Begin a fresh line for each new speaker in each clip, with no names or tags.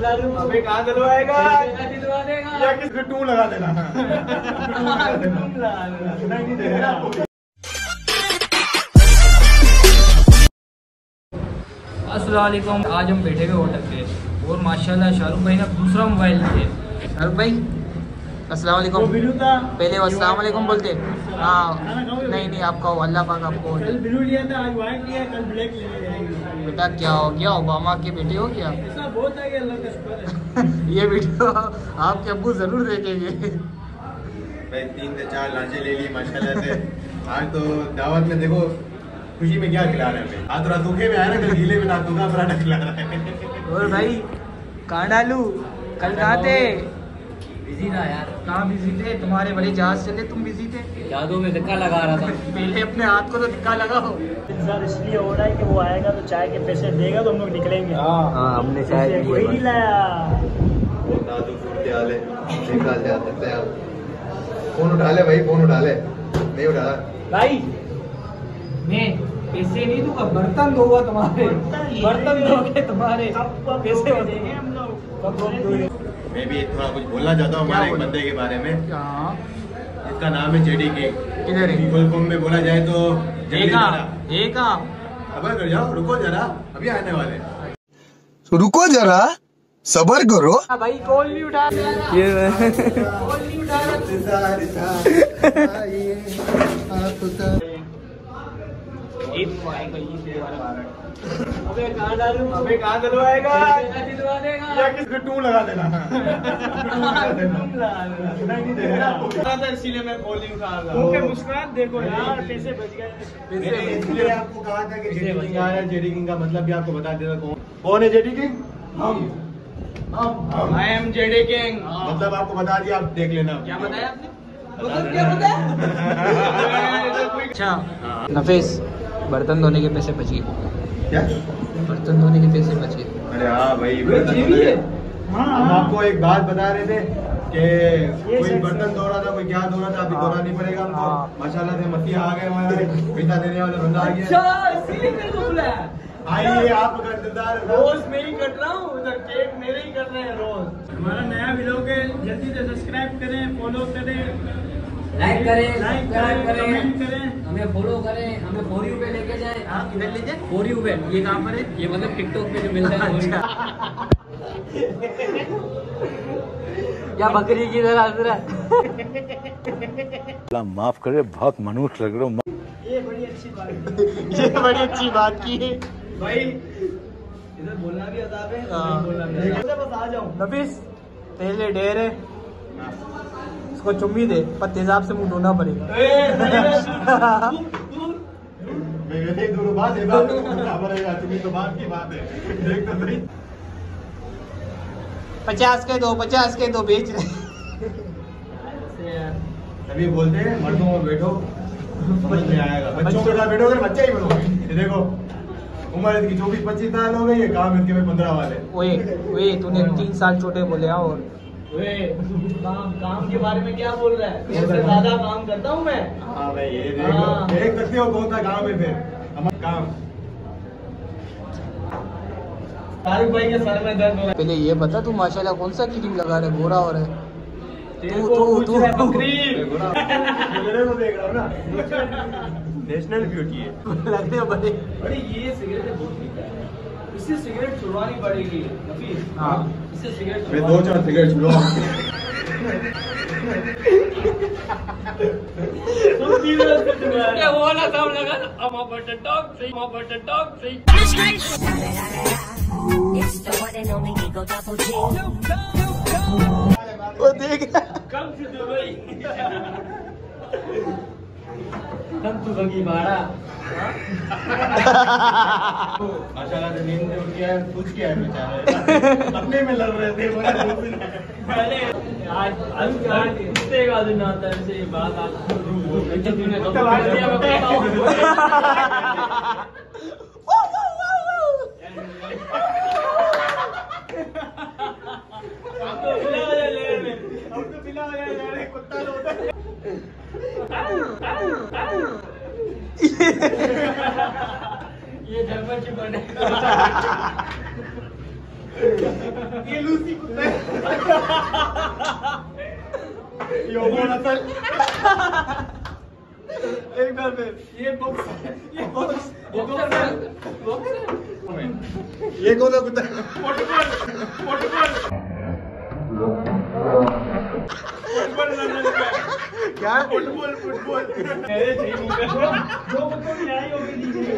अबे कहाँ दिलवाएगा?
दिलवा देगा
या किसको टू लगा देना। नहीं देगा।
अस्सलाम वालेकुम। आज हम बैठे हुए होटल पे और माशाल्लाह शाहरुख भाई ने दूसरा मोबाइल लिए। शाहरुख भाई अस्सलाम वालेकुम। पहले अस्सलाम वालेकुम बोलते। हाँ नहीं आपका अल्लाह पाक आपको
कल ब्लू लिया था, आज व्हाइट लिया, कल ब्लैक लेने जाएंगे।
बेटा क्या हो गया, ओबामा के बेटे हो क्या?
ऐसा बहुत है कि अल्लाह का शुक्र है।
ये वीडियो आपके अब्बू जरूर देखेंगे।
भाई 3 से 4 लांचे ले ली माशाल्लाह से। आज तो दावत में देखो खुशी में क्या खिला रहे हैं भाई। आज थोड़ा सूखे में आया ना, कल गीले में सूखा पराठा खिला रहा है।
और भाई कहाँ डालू, कल कहाँ थे? बिजी था यार। कहाँ बिजी थे? तुम्हारे बड़े जहाज चले, तुम बिजी थे। जादू में धक्का लगा रहा था। पहले अपने हाथ को तो धक्का लगाओ।
इंतजार इसलिए हो रहा है कि वो आएगा तो चाय के पैसे देगा तो हम लोग निकलेंगे।
हाँ हमने चाय
कोई नहीं लाया।
दादू फूटते आले निकाल जाते हैं। फोन उठा ले भाई, फोन उठा ले। नहीं उठा
भाई मैं पैसे नहीं दूंगा, बर्तन दूंगा तुम्हारे। बर्तन दोगे तुम्हारे पैसे
देंगे हम लोग।
मैं भी थोड़ा कुछ बोलना चाहता हूँ हमारे एक बंदे के बारे में।
हाँ
इसका नाम है जेडी किंग।
किधर है?
फुल फॉर्म में बोला जाए तो
एक
खबर कर जाओ, रुको जरा अभी आने वाले।
रुको जरा सबर करो।
भाई कॉल नहीं उठा रहा। ये कॉल नहीं उठा रहा। अबे कहाँ डालूं?
अबे कहाँ दिलवाएगा?
दिलवा देगा
या किसको टू लगा देना। नहीं देगा। इसीलिए मैं कॉल नहीं उठा रहा।
मुंह पे मुस्कुराहट देखो यार, पैसे बच गए।
मैंने इसलिए आपको कहा था कि जेडी किंग आ रहा है। जेडी किंग का मतलब भी आपको बता देता कौन है JD king? Hmm.
I am JD king.
मतलब आपको बता दिया, आप देख लेना।
क्या बताया आपने? क्या बताया? अच्छा नफीस, बर्तन धोने के पैसे बच गए।
क्या?
बर्तन धोने के पैसे बच गए।
अरे हाँ भाई, हम आपको एक बात बता रहे थे कि कोई बर्तन धो रहा था, कोई क्या धो रहा था, अभी धोना नहीं पड़ेगा हमको। माशाल्लाह से मत्ती आ गए हमारे, पैसा देने वाले बंदा आ गया। आइए आपका इंतजार
रोज मैं ही कट रहा हूँ, उधर केक मेरे ही कर रहे हैं रोज।
हमारा नया वीडियो है, जल्दी से सब्सक्राइब करें, फॉलो करें,
लाइक करें,
सब्सक्राइब कमेंट करें,
हमें फॉलो करें, हमें फॉर यू पे लेके जाए। हाँ किधर ले जाए? फॉर यू पे। ये कहाँ पर है? ये मतलब टिकटॉक पे जो मिलता है। क्या बकरी की तरह हंस रहा है?
माफ करे, बहुत मनुष्य लग रहे हो।
ये बड़ी अच्छी बात है।
ये बड़ी अच्छी बात की है
भाई इधर बोलना भी अदाब है,
हाँ।
बोलना भी अदाब है। बस आ जाऊं।
नफीस पहले ढेर है, इसको चुम्मी दे, पर तेजाब से मुंह धोना पड़ेगा।
बात है, बात तुम्हें तो बात की बात है। देख तो सही।
50 के दो बेच रहे।
तभी बोलते हैं मर्दों में बैठो समझ में आएगा। बच्चों के साथ बैठोगे बच्चा ही बनोगे। ये देखो उम्र इसकी 24-25 साल हो गई है, काम इसके में 15 वाले।
ओए तूने 3 साल छोटे बोले। और
काम के बारे में क्या बोल रहा है? इससे ज्यादा काम करता हूँ मैं।
हाँ भाई ये देखो, देख सकते हो कौन सा काम है फिर हमारा काम।
शाहरुख भाई के सर में दर्द हो रहा
पहले ये बता, तू माशाल्लाह कौन सा क्रीम लगा रहा है, गोरा हो रहा है?
है।
तू
मेरे को देख रहा हूँ ना, नेशनल ब्यूटी है।
लगते हो बड़े।
अरे ये सिगरेट बहुत पीता है, इससे सिगरेट छुड़वानी पड़ेगी नफीस।
हाँ
इससे सिगरेट
मैं 2-4 सिगरेट छुड़वा।
क्या
वो वाला सब लगा ना, I'm a butter dog, say, I'm a butter dog, say. वो देख
कम से दुबई कम तू बगी बाड़ा।
माशाल्लाह से नींद से उठ गया है, कुछ किया है बेचारे। अपने में लड़ रहे थे।
पहले आज कुत्ते का दिन आता है, ऐसे बात आप तूने तो कर दिया। मैं बताऊं अब तो बिना वजह ले रहे कुत्ता होता है। ये जन्म की बने।
ये लूसी कुत्ते यो बोला सर एक बार फिर ये बॉक्स ये कौन सा कुत्ता क्या फुटबॉल दो कुत्तों की लड़ाई होगी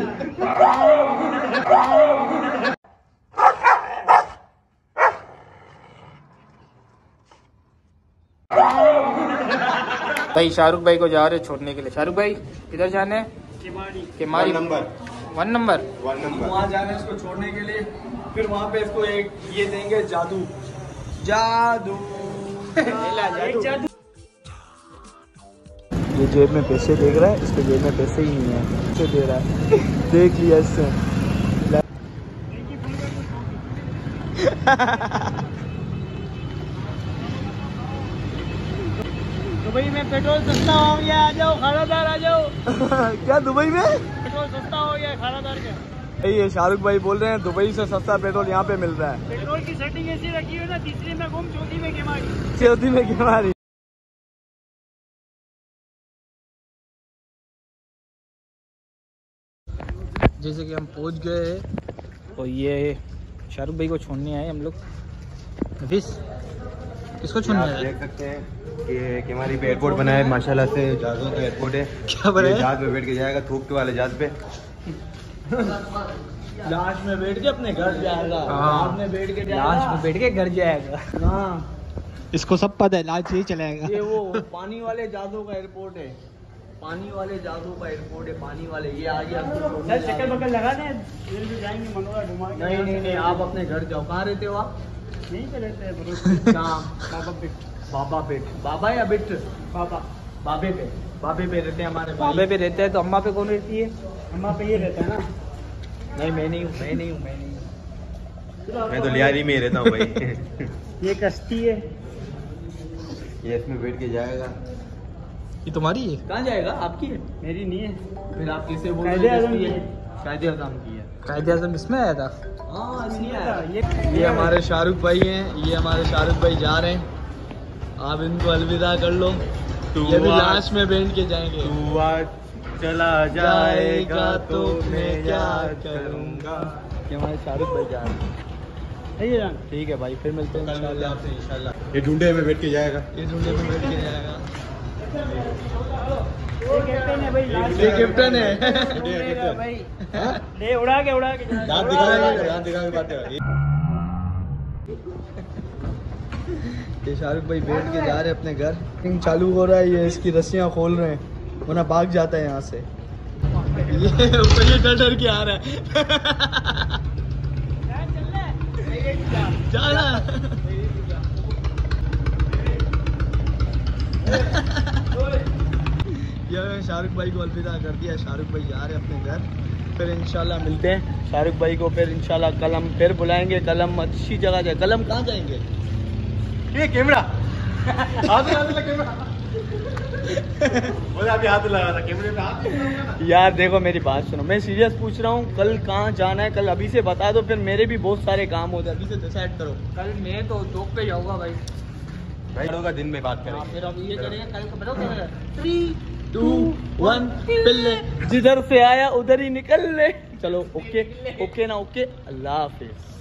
भाई शाहरुख भाई को जा रहे छोड़ने के लिए। शाहरुख भाई किधर जाने हैं? Keamari
number
1 number.
वहाँ जाना है इसको छोड़ने के लिए, फिर वहाँ पे इसको एक ये देंगे जादू जादू जादू।
ये जेब में पैसे देख रहा है, इसके जेब में पैसे ही नहीं है, पैसे दे रहा है। देख लिया इससे।
दुबई में पेट्रोल सस्ता हो गया, आ जाओ खानादार आ जाओ।
क्या दुबई में
पेट्रोल सस्ता हो गया खानादार का।
ये शाहरुख भाई बोल रहे हैं दुबई से सस्ता पेट्रोल यहाँ पे मिल रहा है।
पेट्रोल की सेटिंग ऐसी रखी है ना, तीसरी में गुम चौथी में केमारी।
चौथी में केमारी।
जैसे कि हम पहुंच गए हैं और ये शाहरुख भाई को छोड़ने आए हम लोग। हफीज किसको छोड़ने आए?
देख सकते हैं कि हमारी पे एयरपोर्ट बना है माशाल्लाह से, जहाज़ों का एयरपोर्ट है।
क्या बना है?
जहाज में बैठ के जाएगा, थूकते वाले जहाज पे।
लाश में बैठ के अपने घर जाएगा।
हाँ।
लाश में बैठ के
लाश में बैठ के घर जाएगा।
हाँ,
इसको सब पता है, लाज यही चलेगा।
ये वो पानी वाले जहाजों का एयरपोर्ट है, पानी वाले जहाजों का एयरपोर्ट है, पानी वाले। ये आ गया शक्ल बकल लगा दे, जाएंगे मनोरा घुमा। नहीं नहीं नहीं, आप अपने घर जाओ। कहाँ रहते हो आप? यहीं पे रहते हैं। कहाँ? बाबा पेट। बाबा या बिट? बाबा। बाबे पे रहते हैं हमारे।
बाबे पे रहते हैं तो अम्मा पे कौन रहती है?
अम्मा पे ये रहता है ना।
नहीं मैं नहीं हूँ।
मैं तो लियारी में ही रहता हूँ भाई।
ये कश्ती है।
ये इसमें बैठ के जाएगा।
ये तुम्हारी है?
कहाँ जाएगा? आपकी है? मेरी नहीं है। फिर आप किसे बोल
कायदे
रहे
आज़म
हैं?
की है।
कायदे आज़म की है।
कायदे आज़म इसमें आया था।
हाँ, नहीं आया।
ये हमारे शाहरुख भाई हैं, ये हमारे शाहरुख भाई जा रहे हैं। आप इनको अलविदा कर लो। ये भी लाश में बैठ के जाएंगे।
तू आज चला जाएगा तो मैं क्या करूँगा।
ये हमारे शाहरुख भाई जा रहे हैं। ठीक है भाई, फिर मिलते हैं इंशाल्लाह।
ये ढूंढे में बैठ के जाएगा।
ये झूले में बैठ के जाएगा।
ये कैप्टन है भाई।
ये कैप्टन है।
ले उड़ा के
दांत दिखा के बात है।
ये शाहरुख भाई बैठ के जा रहे हैं अपने घर। चालू हो रहा है, ये इसकी रस्सियां खोल रहे हैं वरना भाग जाता है यहाँ से। ये डर डर के आ रहा है। जाना। ये शाहरुख भाई को अलविदा कर दिया। शाहरुख भाई जा रहे हैं अपने घर, फिर इंशाल्लाह मिलते हैं शाहरुख भाई को। फिर इंशाल्लाह कल हम फिर बुलाएंगे। कल हम अच्छी जगह जाए। कल हम कहाँ जाएंगे?
ये कैमरा हाथ लगा कैमरा। बोले अभी हाथ लगा था कैमरे पे हाथ।
यार देखो मेरी बात सुनो, मैं सीरियस पूछ रहा हूँ। कल कहाँ जाना है? कल अभी से बता दो, फिर मेरे भी बहुत सारे काम होते हैं। अभी से डिसाइड करो।
कल मैं तो चौक पे जाऊंगा भाई।
भाई होगा दिन में बात करेंगे।
फिर अब ये करेंगे कल को बताओ क्या
3, 2, 1 पिल्ले। जिधर से आया उधर ही निकल ले। चलो ओके ना? ओके, अल्लाह हाफिज।